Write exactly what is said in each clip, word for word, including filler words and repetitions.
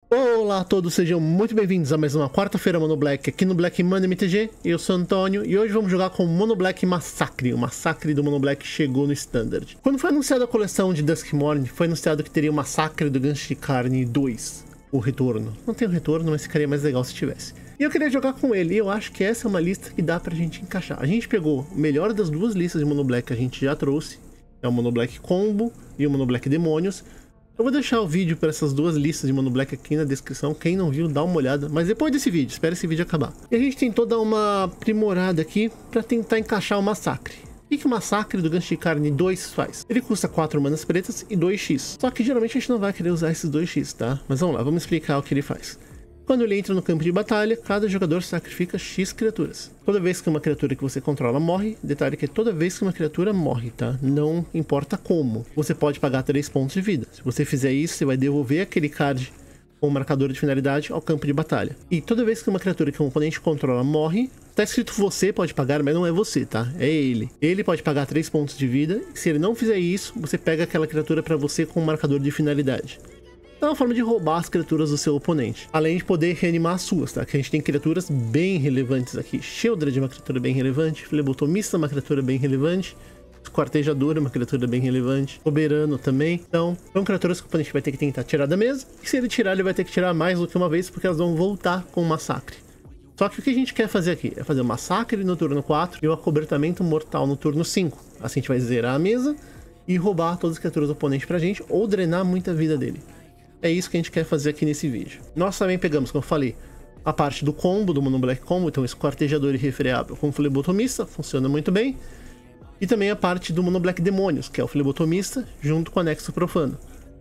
Olá a todos, sejam muito bem-vindos a mais uma quarta-feira Mono Black aqui no Black Money M T G. Eu sou o Antônio e hoje vamos jogar com o Mono Black Massacre. O Massacre do Mono Black chegou no Standard. Quando foi anunciada a coleção de Duskmourn, foi anunciado que teria o Massacre do Gancho de Carne dois, o retorno. Não tem o retorno, mas ficaria mais legal se tivesse. E eu queria jogar com ele, e eu acho que essa é uma lista que dá pra gente encaixar. A gente pegou o melhor das duas listas de Mono Black que a gente já trouxe, é o Mono Black Combo e o Mono Black Demônios. Eu vou deixar o vídeo para essas duas listas de Mono Black aqui na descrição. Quem não viu, dá uma olhada. Mas depois desse vídeo, espera esse vídeo acabar. E a gente tentou dar uma aprimorada aqui para tentar encaixar o Massacre. O que o Massacre do Gancho de Carne dois faz? Ele custa quatro manas pretas e dois x. Só que geralmente a gente não vai querer usar esses dois x, tá? Mas vamos lá, vamos explicar o que ele faz. Quando ele entra no campo de batalha, cada jogador sacrifica X criaturas. Toda vez que uma criatura que você controla morre, detalhe que é toda vez que uma criatura morre, tá? Não importa como. Você pode pagar três pontos de vida. Se você fizer isso, você vai devolver aquele card com o marcador de finalidade ao campo de batalha. E toda vez que uma criatura que um oponente controla morre, tá escrito você pode pagar, mas não é você, tá? É ele. Ele pode pagar três pontos de vida. E se ele não fizer isso, você pega aquela criatura para você com o marcador de finalidade. É uma forma de roubar as criaturas do seu oponente, além de poder reanimar as suas, tá? Que a gente tem criaturas bem relevantes aqui. Sheoldred é uma criatura bem relevante, Flebotomista é uma criatura bem relevante, Esquartejador é uma criatura bem relevante, Soberano também. Então, são criaturas que o oponente vai ter que tentar tirar da mesa, e se ele tirar, ele vai ter que tirar mais do que uma vez, porque elas vão voltar com o Massacre. Só que o que a gente quer fazer aqui é fazer o Massacre no turno quatro e o Acobertamento Mortal no turno cinco. Assim a gente vai zerar a mesa e roubar todas as criaturas do oponente pra gente, ou drenar muita vida dele. É isso que a gente quer fazer aqui nesse vídeo. Nós também pegamos, como eu falei, a parte do combo, do Mono Black Combo, então Esquartejador e Refreável com Flebotomista, funciona muito bem. E também a parte do Mono Black Demônios, que é o Flebotomista, junto com o Anexo Profano.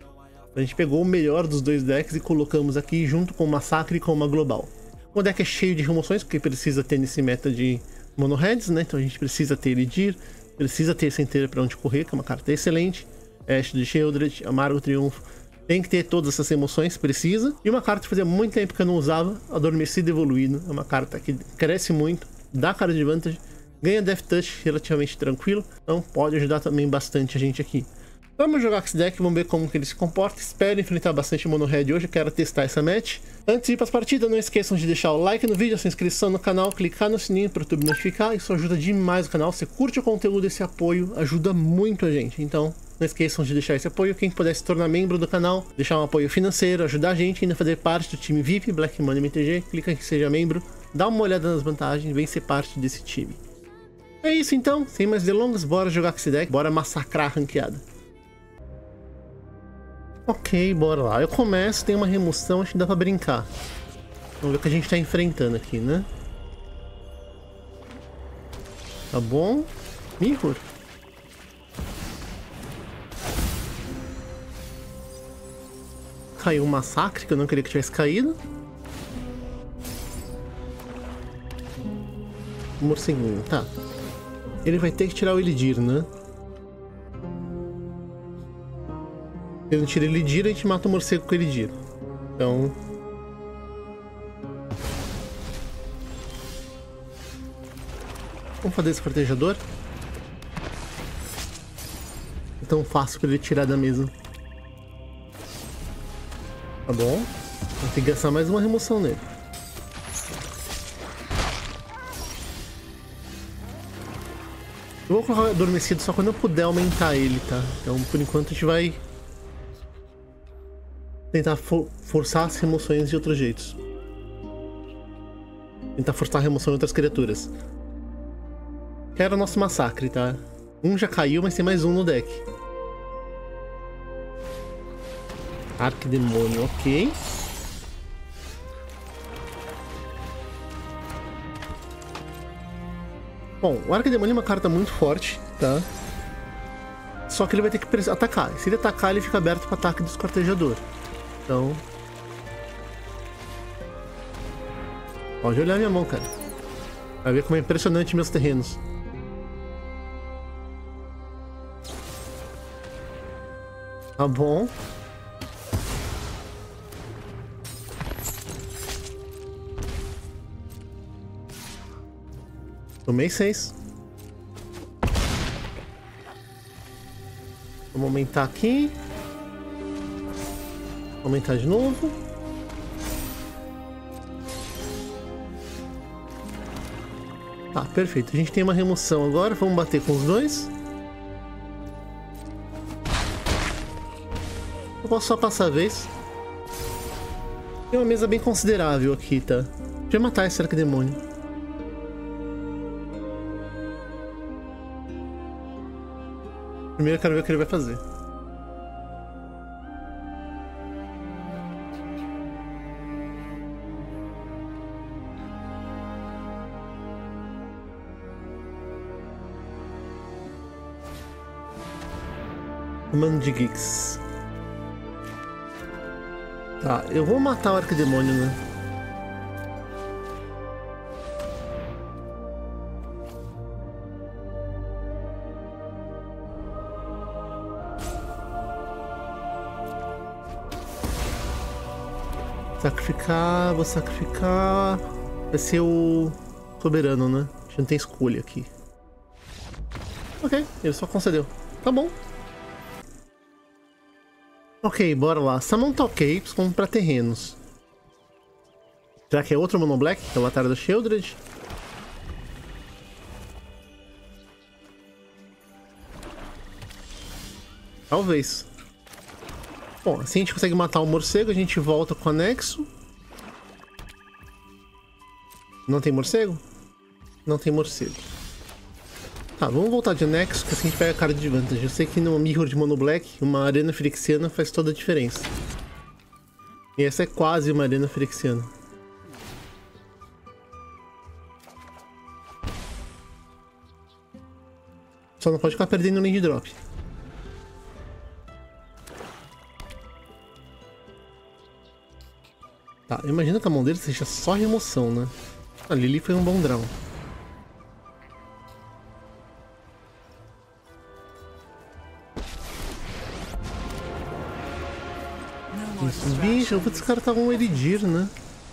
A gente pegou o melhor dos dois decks e colocamos aqui junto com o Massacre e com uma Global. O deck é cheio de remoções, porque precisa ter nesse meta de Mono Heads, né? Então a gente precisa ter Elidir, precisa ter Centelha para onde correr, que é uma carta excelente. Ash de Sheoldred, Amargo Triunfo. Tem que ter todas essas emoções, precisa. E uma carta que fazia muito tempo que eu não usava, Adormecido Evoluído. É uma carta que cresce muito, dá cara de vantagem, ganha Death Touch relativamente tranquilo. Então pode ajudar também bastante a gente aqui. Vamos jogar com esse deck, vamos ver como que ele se comporta. Espero enfrentar bastante Mono Red hoje, eu quero testar essa match. Antes de ir para as partidas, não esqueçam de deixar o like no vídeo, a sua inscrição no canal, clicar no sininho para o YouTube notificar. Isso ajuda demais o canal. Você curte o conteúdo, esse apoio ajuda muito a gente. Então não esqueçam de deixar esse apoio. Quem puder se tornar membro do canal, deixar um apoio financeiro, ajudar a gente ainda a fazer parte do time V I P Black Money M T G, clica em que seja membro, dá uma olhada nas vantagens, vem ser parte desse time. É isso então, sem mais delongas, bora jogar com esse deck, bora massacrar a ranqueada. Ok, bora lá. Eu começo, tem uma remoção, acho que dá pra brincar. Vamos ver o que a gente tá enfrentando aqui, né? Tá bom. Mirror. Caiu um Massacre, que eu não queria que tivesse caído. Morceguinho, tá. Ele vai ter que tirar o Elidir, né? Se ele não tira Elidir, a gente mata o morcego com Elidir. Então... vamos fazer esse Esquartejador. É tão fácil para ele tirar da mesa. Tá bom. Vou ter que gastar mais uma remoção nele. Eu vou colocar Adormecido só quando eu puder aumentar ele, tá? Então, por enquanto, a gente vai tentar for forçar as remoções de outros jeitos. Tentar forçar a remoção de outras criaturas. Quero o nosso Massacre, tá? Um já caiu, mas tem mais um no deck. Arquidemônio, ok. Bom, o Arquidemônio é uma carta muito forte, tá? Só que ele vai ter que atacar. Se ele atacar, ele fica aberto para ataque do Esquartejador. Então... pode olhar minha mão, cara. Vai ver como é impressionante meus terrenos. Tá bom. Tomei seis. Vamos aumentar aqui. Aumentar de novo. Tá, perfeito. A gente tem uma remoção agora. Vamos bater com os dois. Eu posso só passar a vez. Tem uma mesa bem considerável aqui, tá? Deixa eu matar esse arquidemônio. Primeiro eu quero ver o que ele vai fazer. Mano de Geeks. Tá, eu vou matar o arquidemônio, né? Sacrificar, vou sacrificar. Vai ser o soberano, né? A gente não tem escolha aqui. Ok, ele só concedeu. Tá bom. Ok, bora lá. Summon Capes como pra terrenos. Será que é outro Mono Black? Que é o Batalha do Sheoldred? Talvez. Bom, assim a gente consegue matar o morcego, a gente volta com o anexo. Não tem morcego? Não tem morcego. Tá, vamos voltar de anexo, que assim a gente pega a cara de vantagem. Eu sei que no Mirror de Mono Black, uma arena Phyrexiana faz toda a diferença. E essa é quase uma arena Phyrexiana. Só não pode ficar perdendo o Land Drop. Tá, eu imagino que a mão dele seja só remoção, né? A Lily foi um bom draw. Isso, bicho, eu vou descartar um Eridir, né?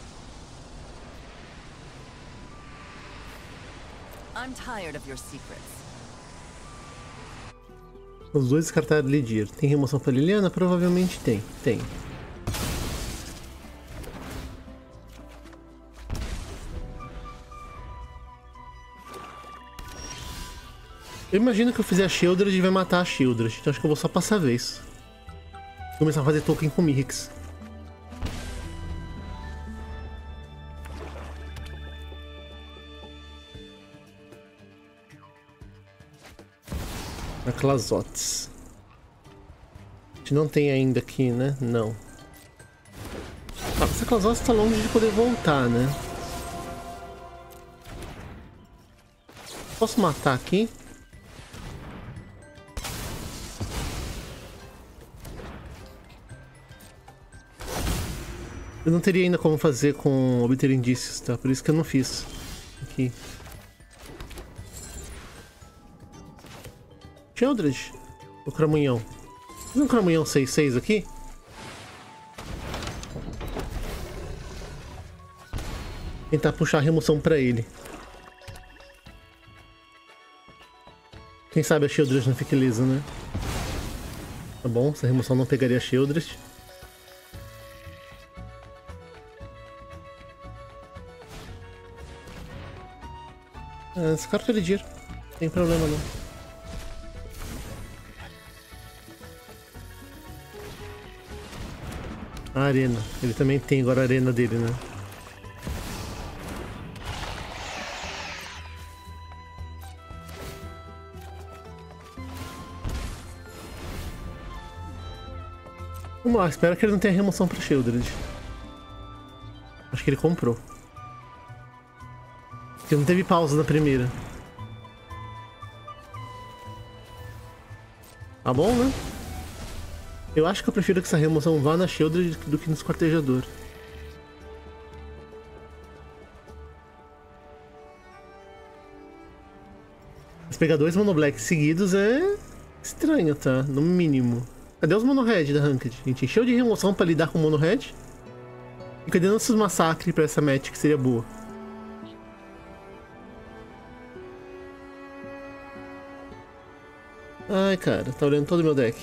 Os dois descartaram Eridir. Tem remoção pra Liliana? Provavelmente tem. Tem. Eu imagino que eu fizer a Sheoldred e vai matar a Sheoldred. Então acho que eu vou só passar a vez. Começar a fazer token com Mirrex. A Clazotes. A gente não tem ainda aqui, né? Não. Ah, essa Clazotes tá longe de poder voltar, né? Posso matar aqui? Eu não teria ainda como fazer com obter indícios, tá? Por isso que eu não fiz. Aqui. Sheoldred? O Cramunhão. Tem um Cramunhão seis seis aqui? Tentar puxar a remoção pra ele. Quem sabe a Sheoldred não fica lisa, né? Tá bom, essa remoção não pegaria a Sheoldred. Ah, esse cara é Eridir. Não tem problema não. A arena. Ele também tem agora a arena dele, né? Vamos lá, espero que ele não tenha remoção para Sheoldred. Acho que ele comprou. Porque não teve pausa na primeira. Tá bom, né? Eu acho que eu prefiro que essa remoção vá na Sheoldred do que no esquartejador. Mas pegar dois Mono Black seguidos é estranho, tá? No mínimo. Cadê os Mono Red da Ranked? A gente encheu de remoção pra lidar com o Mono Red. E cadê nossos massacres pra essa match que seria boa? Ai, cara, tá olhando todo o meu deck.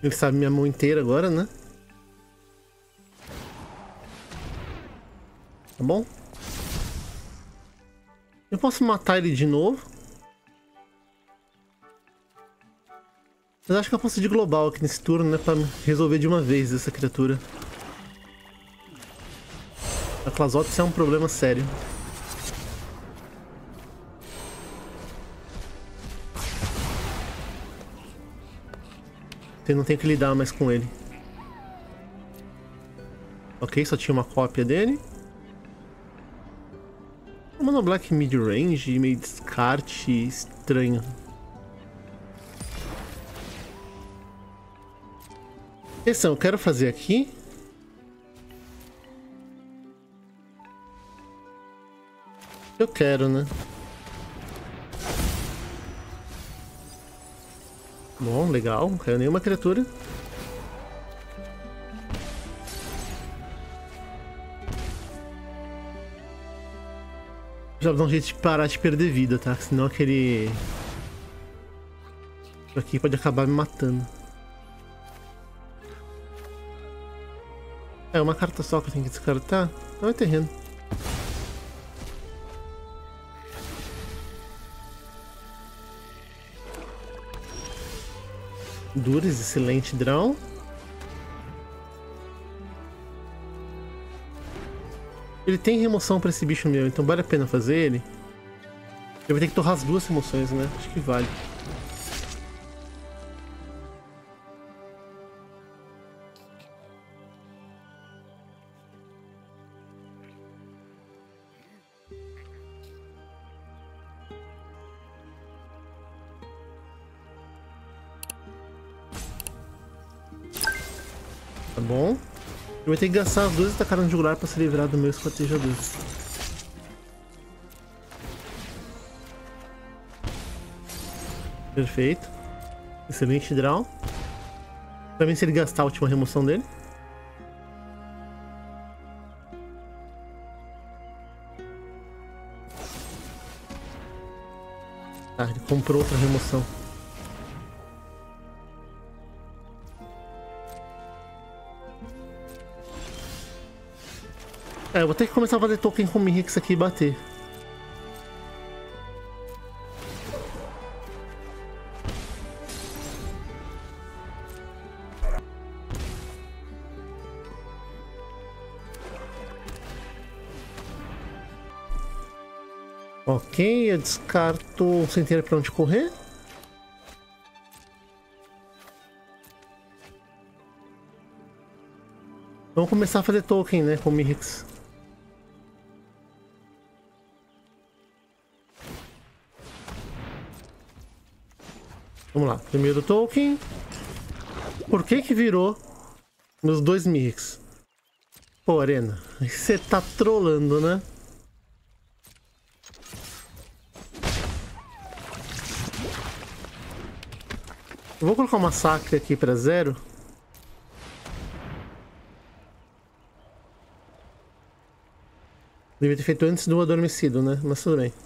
Ele sabe minha mão inteira agora, né? Tá bom? Eu posso matar ele de novo. Mas acho que eu posso ir de global aqui nesse turno, né? Pra resolver de uma vez essa criatura. A Clazotis é um problema sério. Eu não tenho que lidar mais com ele. Ok, só tinha uma cópia dele. O Mono Black mid-range, meio descarte, estranho. Atenção, eu quero fazer aqui. Eu quero, né? Bom, legal, não caiu nenhuma criatura. Já vou dar um jeito de parar de perder vida, tá? Senão aquele... Isso aqui pode acabar me matando. É uma carta só que eu tenho que descartar. Não é terreno. Duris, excelente draw. Ele tem remoção pra esse bicho meu, então vale a pena fazer ele. Eu vou ter que torrar as duas remoções, né? Acho que vale. Tá bom. Eu vou ter que gastar as duas estacadas de jugular pra se livrar do meu esquartejador. Perfeito. Excelente draw. Também se ele gastar a última remoção dele. Tá, ele comprou outra remoção. É, eu vou ter que começar a fazer token com o Mirrex aqui e bater. Ok, eu descarto sem ter pra onde correr. Vamos começar a fazer token, né, com o Mirrex. Vamos lá, primeiro token. Por que que virou meus dois Mirrex? Pô, Arena, você tá trolando, né? Eu vou colocar um massacre aqui pra zero. Devia ter feito antes do adormecido, né? Mas tudo bem.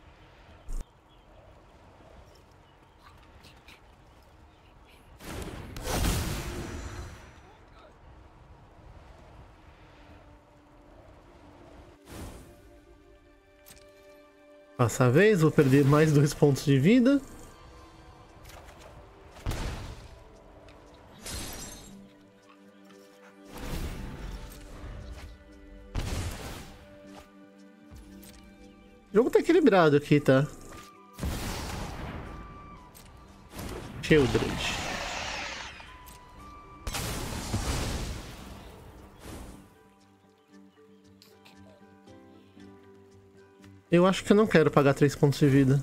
Passa a vez, vou perder mais dois pontos de vida. O jogo tá equilibrado aqui, tá? Sheoldred. Eu acho que eu não quero pagar três pontos de vida.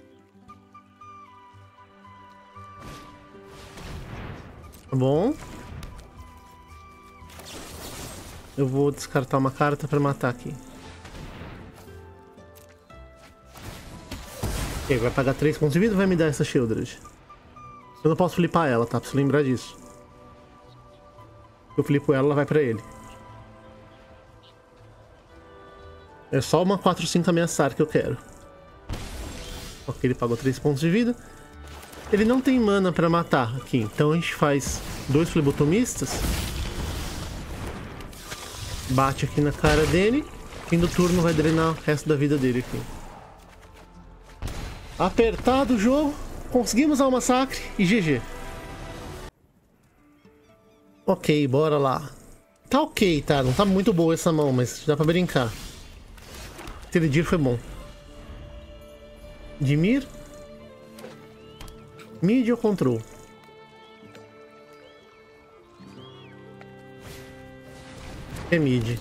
Tá bom. Eu vou descartar uma carta pra matar aqui. Ok, vai pagar três pontos de vida e vai me dar essa Sheoldred. Eu não posso flipar ela, tá? Preciso lembrar disso. Se eu flipo ela, ela vai pra ele. É só uma quatro cinco ameaçar que eu quero. Ok, ele pagou três pontos de vida. Ele não tem mana pra matar aqui, então a gente faz dois flebotomistas. Bate aqui na cara dele. Fim do turno vai drenar o resto da vida dele aqui. Apertado o jogo. Conseguimos dar o massacre e G G. Ok, bora lá. Tá ok, tá? Não tá muito boa essa mão, mas dá pra brincar. Teledir foi bom. Dimir. Mid ou control? É mid.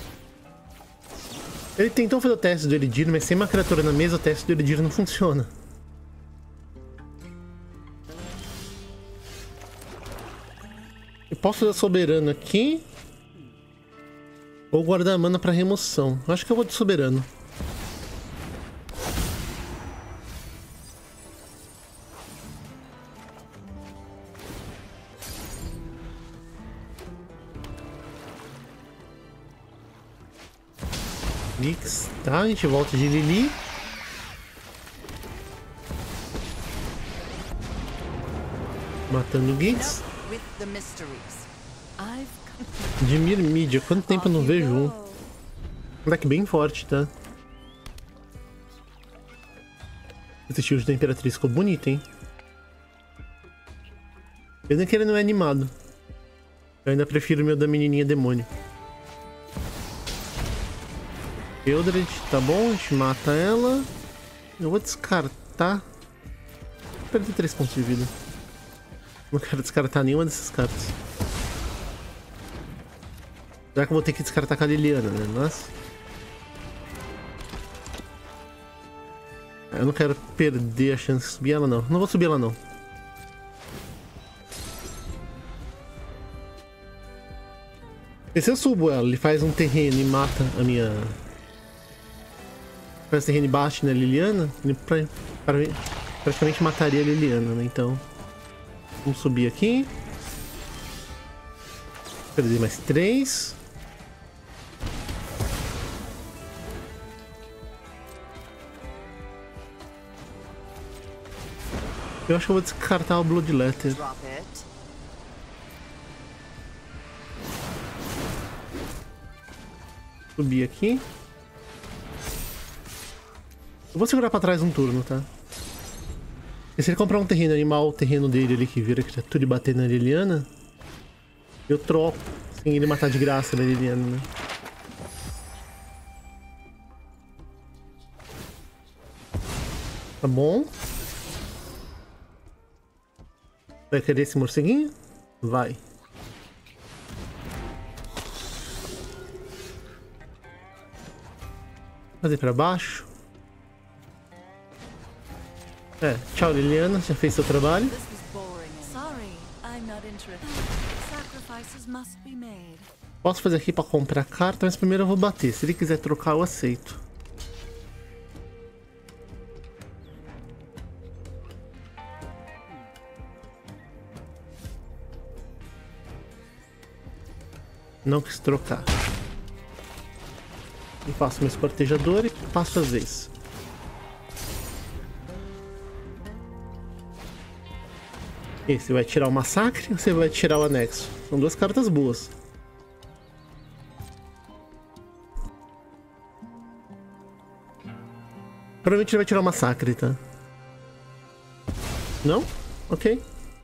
Ele tentou fazer o teste do Elidir, mas sem uma criatura na mesa o teste do Elidir não funciona. Eu posso fazer soberano aqui. Ou guardar a mana pra remoção. Acho que eu vou de soberano. Mix, tá? A gente volta de Lili. Matando o Giggs. Dimir Mídia, quanto tempo eu não vejo um? Um deck bem forte, tá? Esse estilo da Imperatriz ficou bonito, hein? Pena que ele não é animado. Eu ainda prefiro o meu da menininha demônio. Eldred, tá bom, a gente mata ela. Eu vou descartar. Vou perder três pontos de vida. Não quero descartar nenhuma dessas cartas. Já que eu vou ter que descartar com a Liliana, né? Mas... eu não quero perder a chance de subir ela, não. Não vou subir ela, não. E se eu subo ela, ele faz um terreno e mata a minha... faz terreno e bate na Liliana, ele pra... Pra... praticamente mataria a Liliana, né? Então... vamos subir aqui. Perder mais três. Eu acho que eu vou descartar o Bloodletter. Subir aqui. Eu vou segurar pra trás um turno, tá? E se ele comprar um terreno animal, o terreno dele ali que vira criatura e bater na Liliana, eu troco, sem ele matar de graça a Liliana, né? Tá bom. Vai querer esse morceguinho? Vai. Fazer pra baixo. É, tchau Liliana, já fez seu trabalho. Posso fazer aqui pra comprar carta, mas primeiro eu vou bater. Se ele quiser trocar, eu aceito. Não quis trocar. Eu faço meu esquartejador e passo as vezes. E você vai tirar o massacre ou você vai tirar o anexo? São duas cartas boas. Provavelmente ele vai tirar o massacre, tá? Não? Ok.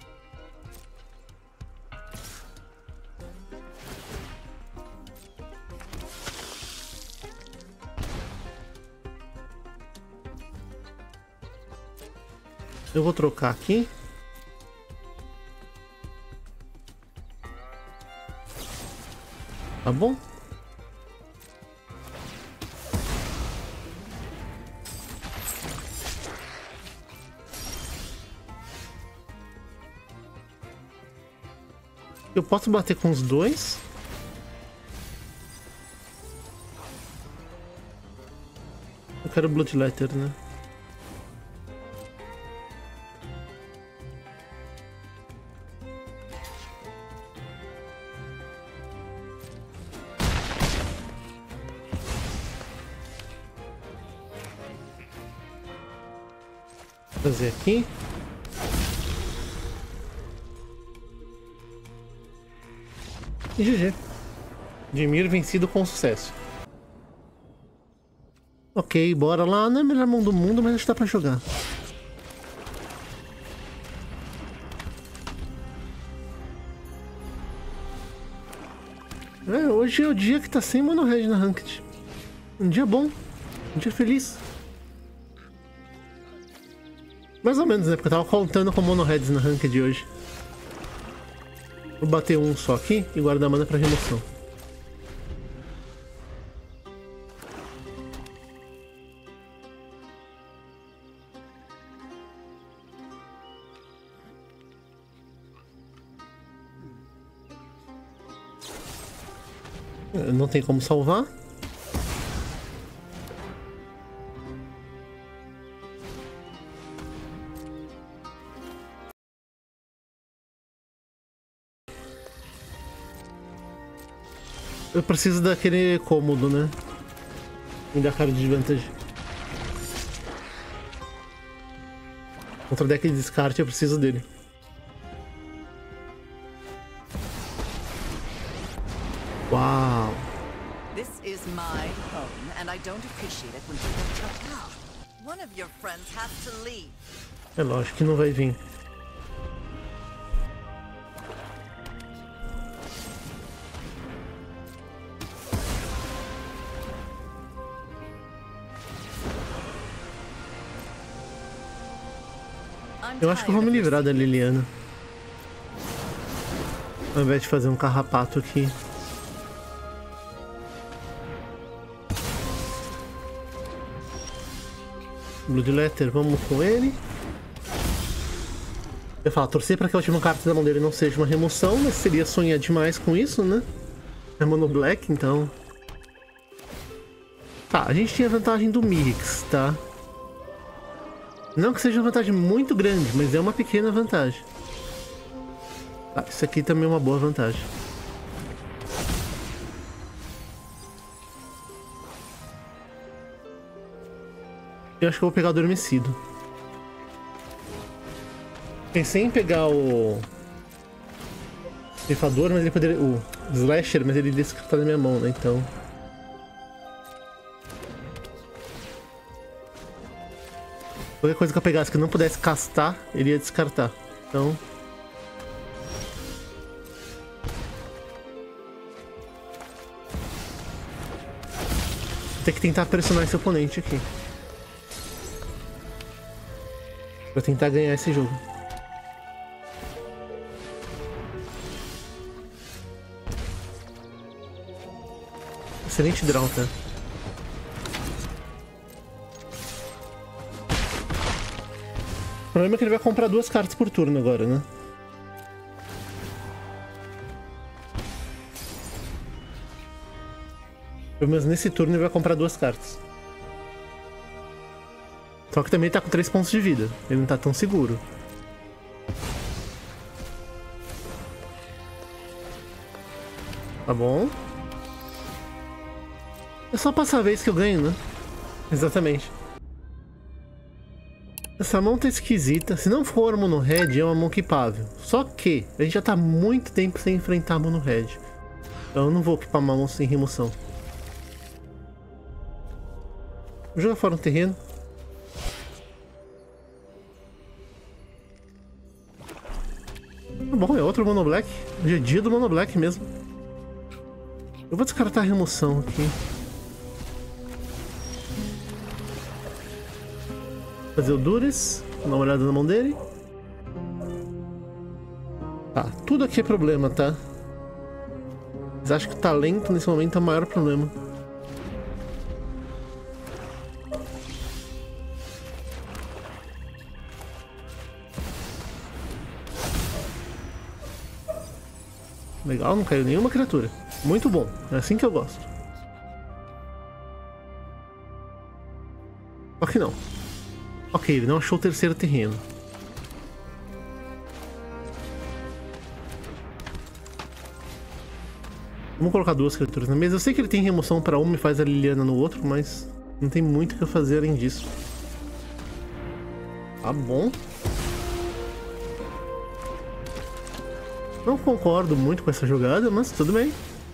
Eu vou trocar aqui. Tá bom? Eu posso bater com os dois? Eu quero Bloodletter, né? Fazer aqui. E G G. Dimir vencido com sucesso. Ok, bora lá. Não é a melhor mão do mundo, mas acho que dá pra jogar. É, hoje é o dia que tá sem mono red na Ranked. Um dia bom. Um dia feliz. Mais ou menos, né? Porque eu tava contando com mono reds na Ranked hoje. Vou bater um só aqui e guardar mana pra remoção. Não tem como salvar. Eu preciso daquele cômodo, né? Me dá cara de desvantagem. Contra o deck de descarte eu preciso dele. Uau! This is my home, and I don't appreciate it when people chuck out. One of your friends has to leave. É lógico que não vai vir. Eu acho que eu vou me livrar da Liliana. Ao invés de fazer um carrapato aqui. Bloodletter, vamos com ele. Eu falo, torcer para que a última carta da mão dele não seja uma remoção, mas seria sonhar demais com isso, né? É mono black, então. Tá, a gente tinha a vantagem do Mirix, tá? Não que seja uma vantagem muito grande, mas é uma pequena vantagem. Tá, isso aqui também é uma boa vantagem. Eu acho que eu vou pegar o Adormecido. Pensei em pegar o Ceifador, mas ele poderia... o Slasher, mas ele descartar na minha mão, né? Então... qualquer coisa que eu pegasse que eu não pudesse castar, ele ia descartar. Então... vou ter que tentar pressionar esse oponente aqui. Pra tentar ganhar esse jogo. Excelente draw, tá? O problema é que ele vai comprar duas cartas por turno agora, né? Pelo menos nesse turno ele vai comprar duas cartas. Só que também tá com três pontos de vida. Ele não tá tão seguro. Tá bom. É só passar a vez que eu ganho, né? Exatamente. Essa mão tá esquisita. Se não for mono red, é uma mão equipável. Só que a gente já tá muito tempo sem enfrentar mono red. Então eu não vou equipar uma mão sem remoção. Vou jogar fora um terreno. Bom, é outro mono black. Hoje é dia do mono black mesmo. Eu vou descartar a remoção aqui. Fazer o Dures. Dar uma olhada na mão dele. Tá, tudo aqui é problema, tá? Mas acho que o talento nesse momento é o maior problema. Legal, não caiu nenhuma criatura. Muito bom, é assim que eu gosto. Só que não. Ok, ele não achou o terceiro terreno. Vamos colocar duas criaturas na mesa. Eu sei que ele tem remoção para uma e faz a Liliana no outro, mas não tem muito o que eu fazer além disso. Tá bom. Não concordo muito com essa jogada, mas tudo bem.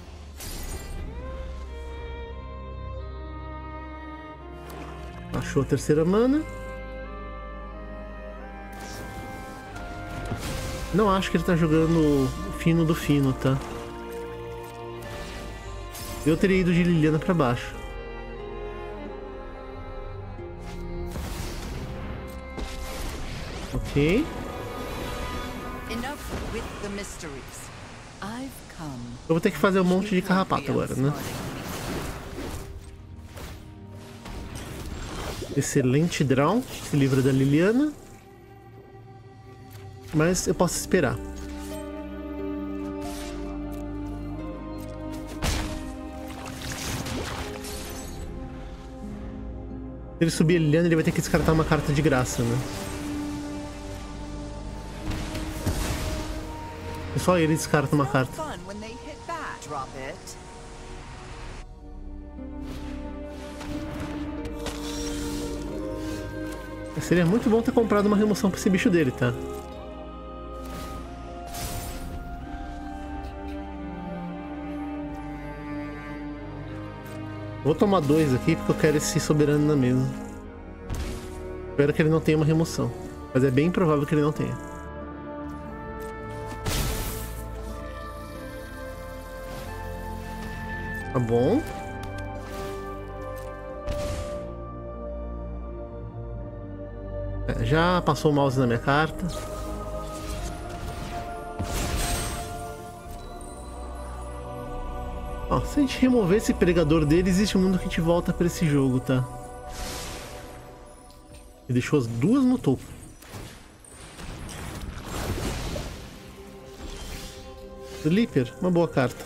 Achou a terceira mana. Não acho que ele tá jogando o fino do fino, tá? Eu teria ido de Liliana pra baixo. Ok. Eu vou ter que fazer um monte de carrapato agora, né? Excelente draw. Se livra da Liliana. Mas eu posso esperar. Se ele subir a Liliana, ele vai ter que descartar uma carta de graça, né? E só ele descarta uma carta. Seria muito bom ter comprado uma remoção pra esse bicho dele, tá? Vou tomar dois aqui porque eu quero esse soberano na mesa. Espero que ele não tenha uma remoção. Mas é bem provável que ele não tenha. Tá bom. É, já passou o mouse na minha carta. Ó, se a gente remover esse pregador dele, existe um mundo que a gente volta pra esse jogo, tá? E deixou as duas no topo. Sleeper, uma boa carta.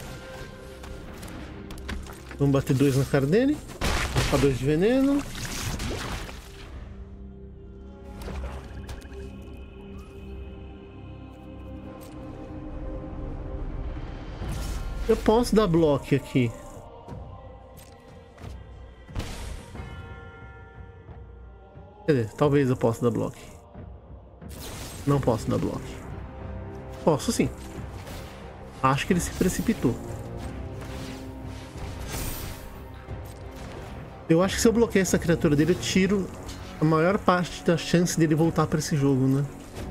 Vamos bater dois na cara dele. Pra dois de veneno. Eu posso dar bloco aqui. Quer dizer, talvez eu possa dar bloco. Não posso dar bloco. Posso sim. Acho que ele se precipitou. Eu acho que se eu bloquear essa criatura dele, eu tiro a maior parte da chance dele voltar para esse jogo, né?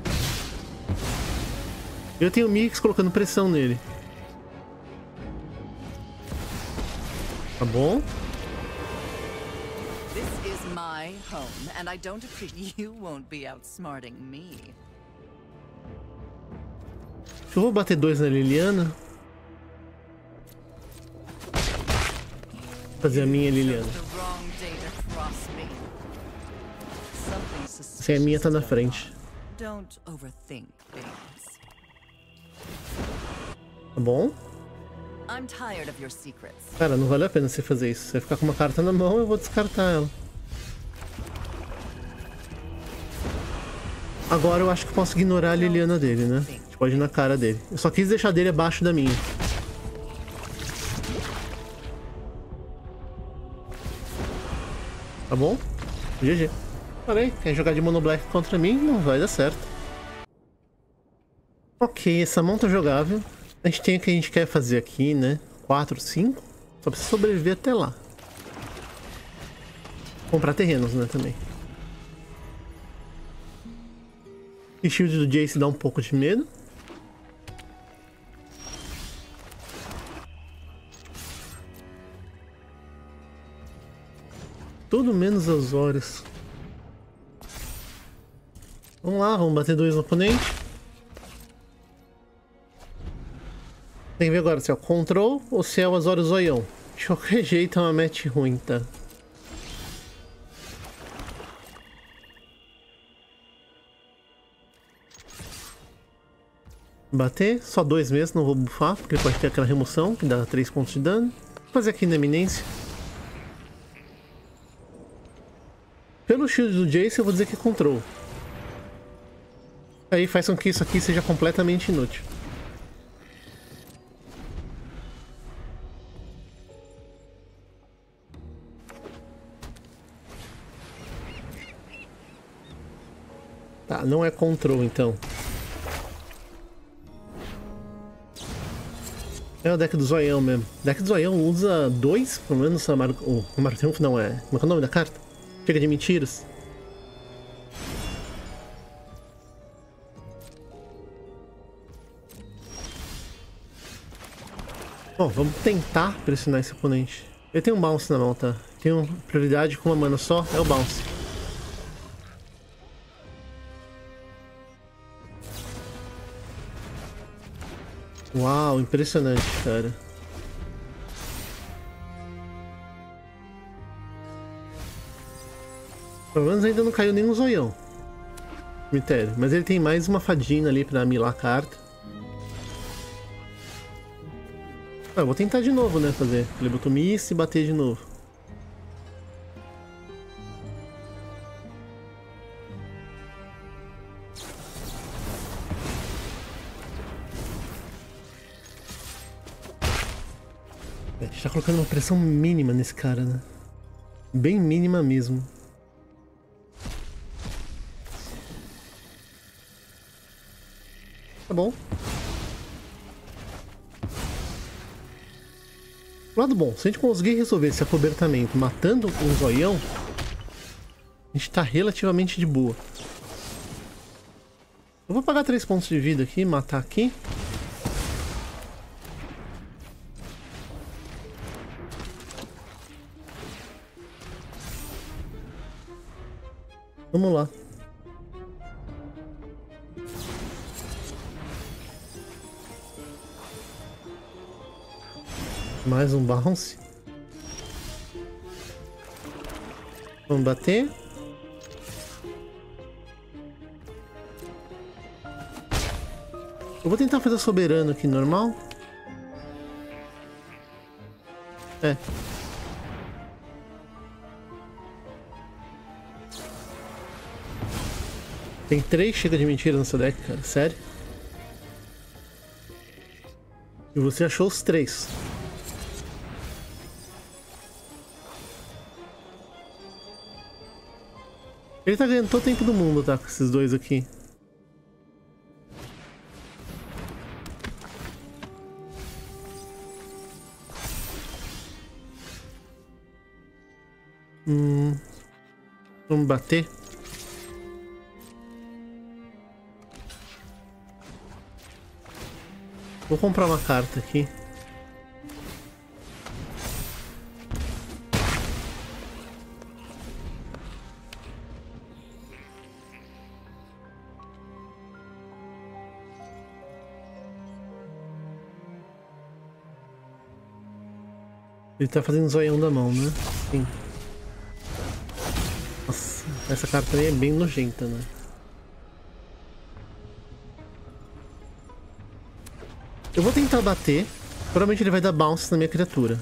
Eu tenho o Mix colocando pressão nele. Tá bom? This is my home, and I don't appreciate you won't be outsmarting me. Eu vou bater dois na Liliana. Fazer a minha Liliana. Se a minha tá na frente. Tá bom? Cara, não vale a pena você fazer isso. Você vai ficar com uma carta na mão, eu vou descartar ela. Agora eu acho que posso ignorar a Liliana dele, né? A gente pode ir na cara dele. Eu só quis deixar dele abaixo da minha. Tá bom? G G. Parei, quer jogar de mono black contra mim? Não vai dar certo. Ok, essa mão tá jogável. A gente tem o que a gente quer fazer aqui, né? quatro, cinco. Só precisa sobreviver até lá. Comprar terrenos, né, também. E shield do Jace dá um pouco de medo. Tudo menos as horas. Vamos lá, vamos bater dois no oponente. Tem que ver agora se é o Control ou se é o Azorius Zoião. De qualquer jeito é uma match ruim, tá? Bater, só dois mesmo, não vou bufar, porque ele pode ter aquela remoção que dá três pontos de dano. Vou fazer aqui na eminência. Pelo shield do Jace eu vou dizer que é Control. Aí faz com que isso aqui seja completamente inútil. Tá, não é Control então. É o deck do zoião mesmo. O deck do zoião usa dois, pelo menos o Mar... o Mar Triunfo não é. Como é, é o nome da carta? Chega de mentiras. Bom, vamos tentar pressionar esse oponente. Ele tem um bounce na mão, tá? Tem uma prioridade com uma mana só, é o bounce. Uau, impressionante, cara. Pelo menos ainda não caiu nenhum zoião. Cemitério. Mas ele tem mais uma fadinha ali pra milar a carta. Ah, eu vou tentar de novo, né, fazer. Ele botou miss e bater de novo. A gente tá colocando uma pressão mínima nesse cara, né? Bem mínima mesmo. Tá bom. Lado bom, se a gente conseguir resolver esse acobertamento matando um zoião, a gente tá relativamente de boa. Eu vou pagar três pontos de vida aqui, matar aqui. Vamos lá. Mais um bounce. Vamos bater. Eu vou tentar fazer soberano aqui, normal. É. Tem três chega de mentira no seu deck, cara. Sério? E você achou os três. Ele tá ganhando todo o tempo do mundo, tá? Com esses dois aqui. Hum. Vamos bater. Vou comprar uma carta aqui. Ele tá fazendo zoião da mão, né? Sim. Nossa, essa carta aí é bem nojenta, né? Eu vou tentar bater. Provavelmente ele vai dar bounce na minha criatura.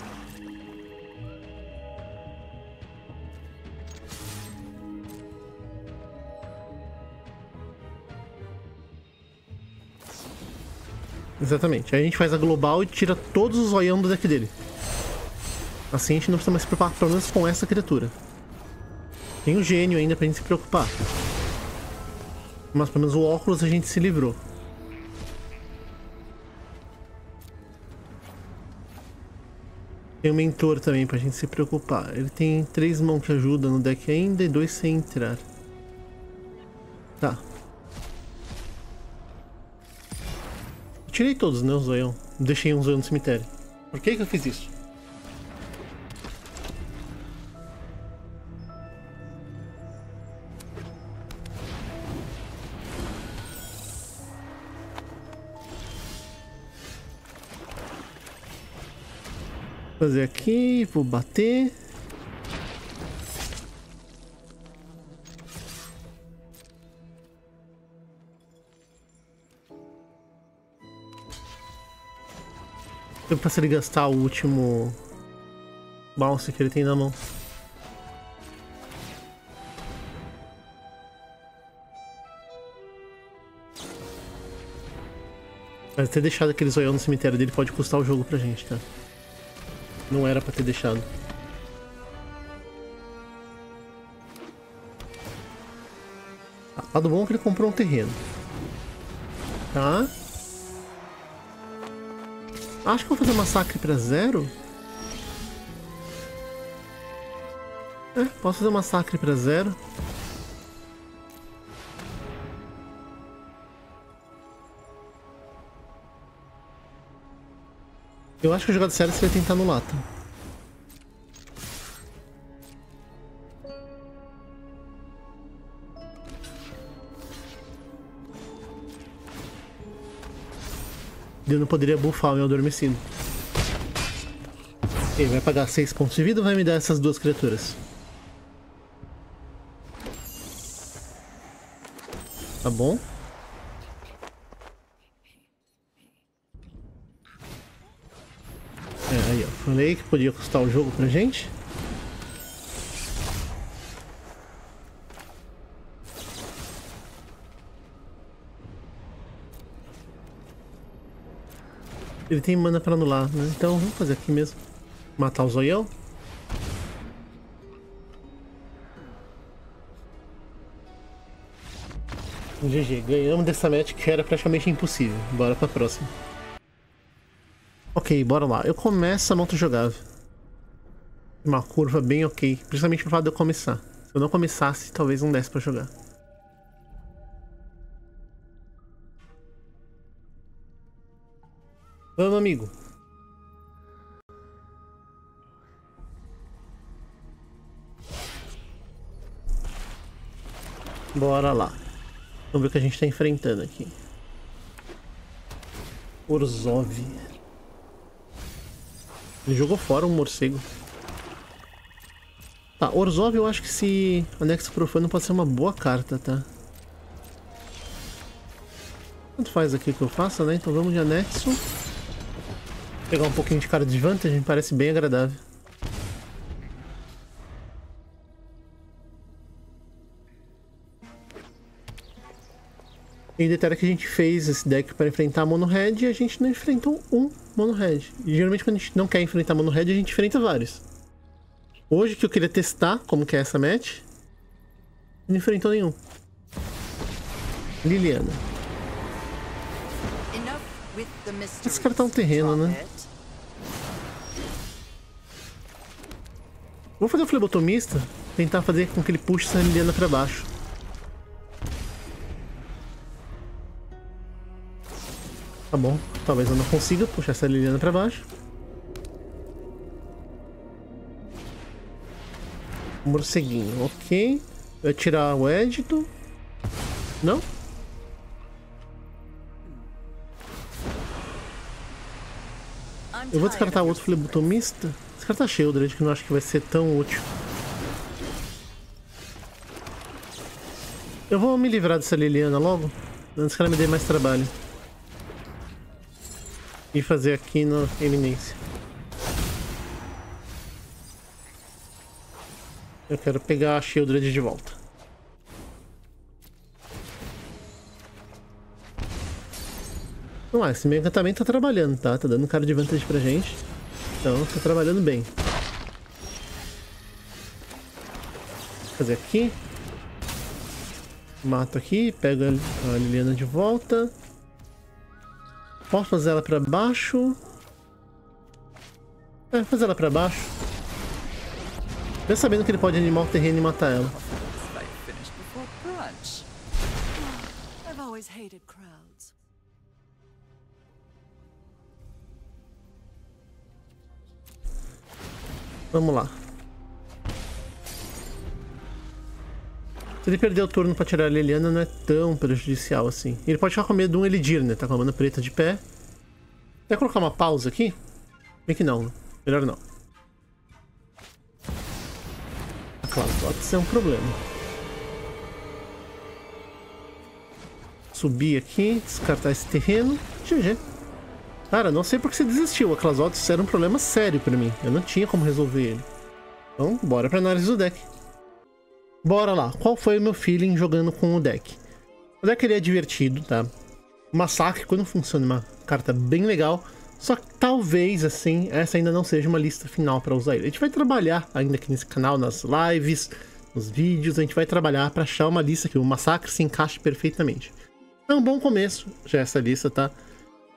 Exatamente. Aí a gente faz a global e tira todos os zoião do deck dele. Assim a gente não precisa mais se preocupar, pelo menos com essa criatura. Tem o gênio ainda pra gente se preocupar. Mas pelo menos o óculos a gente se livrou. Tem o mentor também pra gente se preocupar. Ele tem três mãos que ajudam no deck ainda e dois sem entrar. Tá. Eu tirei todos, né, o zoião. Deixei um zoião no cemitério. Por que que eu fiz isso? Fazer aqui, vou bater. Eu faço ele gastar o último bounce que ele tem na mão. Mas ter deixado aquele zoião no cemitério dele pode custar o jogo pra gente, tá? Não era pra ter deixado. Ah, lado bom é que ele comprou um terreno. Tá? Acho que vou fazer massacre pra zero. É, posso fazer massacre pra zero. Eu acho que a jogada séria seria tentar anular, tá? Eu não poderia buffar o meu adormecido. Ele vai pagar seis pontos de vida ou vai me dar essas duas criaturas? Tá bom. É, aí ó, falei que podia custar o jogo pra gente. Ele tem mana pra anular, né? Então vamos fazer aqui mesmo. Matar o zoião. G G, ganhamos dessa match que era praticamente impossível. Bora pra próxima. Ok, bora lá. Eu começo a monta jogável. Uma curva bem ok. Principalmente pro fato de eu começar. Se eu não começasse, talvez não desse pra jogar. Vamos, amigo. Bora lá. Vamos ver o que a gente tá enfrentando aqui. Orzhov. Ele jogou fora um morcego. Tá, Orzhov eu acho que se Anexo Profano pode ser uma boa carta, tá? Tanto faz aqui o que eu faço, né? Então vamos de Anexo. Pegar um pouquinho de cara de vantagem, parece bem agradável. E detalhe que a gente fez esse deck para enfrentar Mono Red e a gente não enfrentou um Mono Red. E geralmente quando a gente não quer enfrentar Mono Red, a gente enfrenta vários. Hoje que eu queria testar como que é essa match, não enfrentou nenhum. Liliana. Esse cara tá um terreno, né? Vou fazer o flebotomista, tentar fazer com que ele puxe essa Liliana pra baixo. Tá bom, talvez eu não consiga puxar essa Liliana pra baixo. Morceguinho, ok. Vai tirar o Edito. Não? Eu vou descartar outro flebotomista. Descartar Sheoldred, que eu não acho que vai ser tão útil. Eu vou me livrar dessa Liliana logo, antes que ela me dê mais trabalho. E fazer aqui na eminência. Eu quero pegar a Sheoldred de volta. Vamos lá, esse meu encantamento tá trabalhando, tá? Tá dando cara de vantagem pra gente. Então, tá trabalhando bem. Vou fazer aqui. Mato aqui, pego a Liliana de volta. Posso fazer ela pra baixo? É, fazer ela pra baixo. Já sabendo que ele pode animar o terreno e matar ela. Vamos lá. Se ele perder o turno pra tirar a Liliana, não é tão prejudicial assim. Ele pode ficar com medo de um Elidir, né? Tá com a mana preta de pé. Quer colocar uma pausa aqui? Bem que não, né? Melhor não. A Clazotes é um problema. Subir aqui, descartar esse terreno. G G. Cara, não sei porque você desistiu. A Clazotes era um problema sério pra mim. Eu não tinha como resolver ele. Então, bora pra análise do deck. Bora lá. Qual foi o meu feeling jogando com o deck? O deck ele é divertido, tá? O Massacre, quando funciona, é uma carta bem legal. Só que talvez, assim, essa ainda não seja uma lista final para usar ele. A gente vai trabalhar ainda aqui nesse canal, nas lives, nos vídeos. A gente vai trabalhar para achar uma lista que o Massacre se encaixe perfeitamente. É um bom começo já essa lista, tá?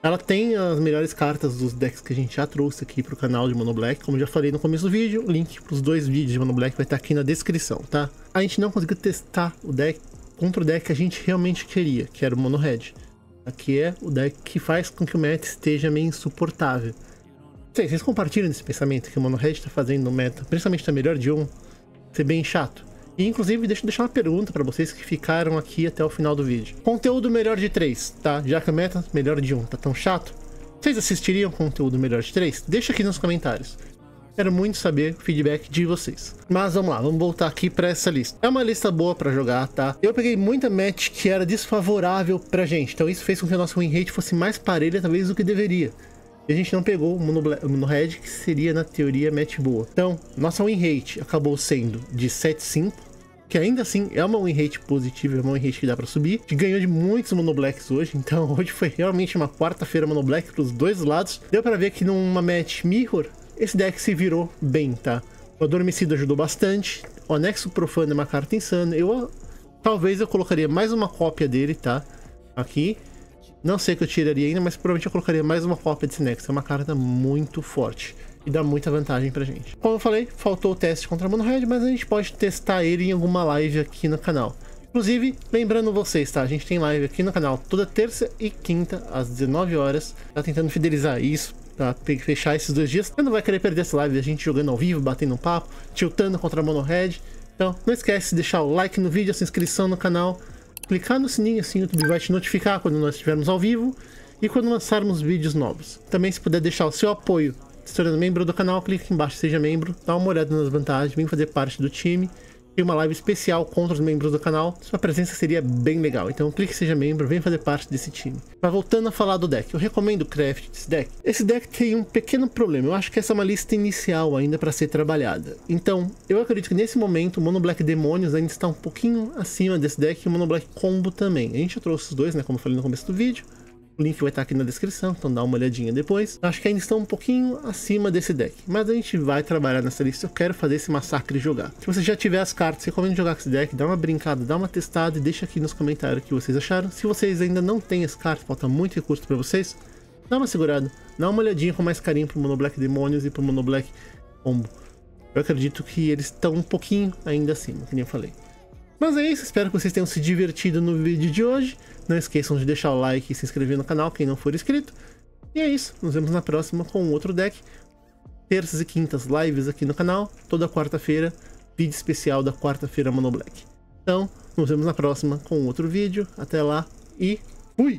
Ela tem as melhores cartas dos decks que a gente já trouxe aqui pro canal de Mono Black. Como já falei no começo do vídeo, o link pros dois vídeos de Mono Black vai estar aqui na descrição, tá? A gente não conseguiu testar o deck contra o deck que a gente realmente queria, que era o Mono Red. Aqui é o deck que faz com que o meta esteja meio insuportável. Sei, vocês compartilham esse pensamento que o Mono Red tá fazendo no meta, principalmente na melhor de um, ser bem chato? E inclusive deixa eu deixar uma pergunta para vocês que ficaram aqui até o final do vídeo. Conteúdo melhor de três, tá? Já que a meta melhor de um tá tão chato, vocês assistiriam conteúdo melhor de três? Deixa aqui nos comentários. Quero muito saber o feedback de vocês. Mas vamos lá, vamos voltar aqui para essa lista. É uma lista boa para jogar, tá? Eu peguei muita match que era desfavorável pra gente, então isso fez com que a nossa win rate fosse mais parelha talvez do que deveria. E a gente não pegou o Mono, Black, o Mono Red, que seria na teoria match boa. Então, nossa win rate acabou sendo de sete cinco, que ainda assim é uma win rate positiva, é uma win rate que dá pra subir. A gente ganhou de muitos Mono Blacks hoje, então hoje foi realmente uma quarta-feira Mono Black pros dois lados. Deu pra ver que numa match Mirror, esse deck se virou bem, tá? O Adormecido ajudou bastante, o Anexo Profano é uma carta insana. Eu, talvez eu colocaria mais uma cópia dele, tá? Aqui. Não sei o que eu tiraria ainda, mas provavelmente eu colocaria mais uma cópia desse Nexo. É uma carta muito forte e dá muita vantagem pra gente. Como eu falei, faltou o teste contra a Mono Red, mas a gente pode testar ele em alguma live aqui no canal. Inclusive, lembrando vocês, tá? A gente tem live aqui no canal toda terça e quinta, às dezenove horas. Tá tentando fidelizar isso, pra fechar esses dois dias. Você não vai querer perder essa live, a gente jogando ao vivo, batendo um papo, tiltando contra a Mono Red. Então, não esquece de deixar o like no vídeo, a sua inscrição no canal. Clicar no sininho, assim o YouTube vai te notificar quando nós estivermos ao vivo e quando lançarmos vídeos novos. Também, se puder deixar o seu apoio se tornando membro do canal, clique aqui embaixo, seja membro, dá uma olhada nas vantagens, vem fazer parte do time. Tem uma live especial contra os membros do canal, sua presença seria bem legal, então clique seja membro, vem fazer parte desse time. Mas voltando a falar do deck, eu recomendo o craft desse deck. Esse deck tem um pequeno problema, eu acho que essa é uma lista inicial ainda para ser trabalhada. Então, eu acredito que nesse momento o Mono Black Demônios ainda está um pouquinho acima desse deck e o Mono Black Combo também. A gente já trouxe os dois, né, como eu falei no começo do vídeo. O link vai estar aqui na descrição, então dá uma olhadinha depois. Acho que ainda estão um pouquinho acima desse deck, mas a gente vai trabalhar nessa lista. Eu quero fazer esse massacre jogar. Se você já tiver as cartas, recomendo jogar com esse deck, dá uma brincada, dá uma testada e deixa aqui nos comentários o que vocês acharam. Se vocês ainda não têm as cartas, falta muito recurso para vocês, dá uma segurada, dá uma olhadinha com mais carinho pro Mono Black Demônios e pro Mono Black Combo. Eu acredito que eles estão um pouquinho ainda acima, que nem eu falei. Mas é isso, espero que vocês tenham se divertido no vídeo de hoje. Não esqueçam de deixar o like e se inscrever no canal, quem não for inscrito. E é isso, nos vemos na próxima com outro deck. Terças e quintas lives aqui no canal, toda quarta-feira, vídeo especial da quarta-feira Mono Black. Então, nos vemos na próxima com outro vídeo. Até lá e fui!